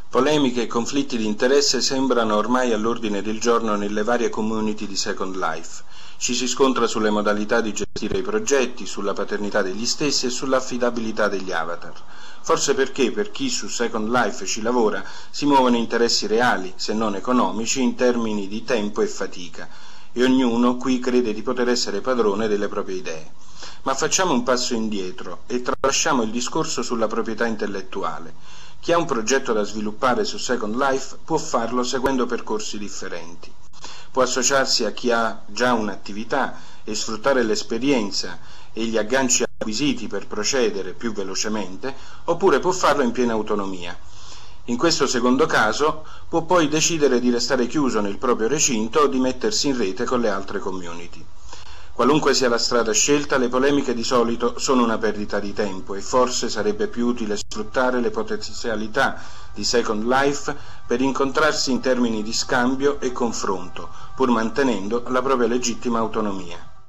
Polemiche e conflitti di interesse sembrano ormai all'ordine del giorno nelle varie community di Second Life. Ci si scontra sulle modalità di gestire i progetti, sulla paternità degli stessi e sull'affidabilità degli avatar. Forse perché per chi su Second Life ci lavora si muovono interessi reali, se non economici, in termini di tempo e fatica, e ognuno qui crede di poter essere padrone delle proprie idee. Ma facciamo un passo indietro e tralasciamo il discorso sulla proprietà intellettuale. Chi ha un progetto da sviluppare su Second Life può farlo seguendo percorsi differenti. Può associarsi a chi ha già un'attività e sfruttare l'esperienza e gli agganci acquisiti per procedere più velocemente, oppure può farlo in piena autonomia. In questo secondo caso può poi decidere di restare chiuso nel proprio recinto o di mettersi in rete con le altre community. Qualunque sia la strada scelta, le polemiche di solito sono una perdita di tempo e forse sarebbe più utile sfruttare le potenzialità di Second Life per incontrarsi in termini di scambio e confronto, pur mantenendo la propria legittima autonomia.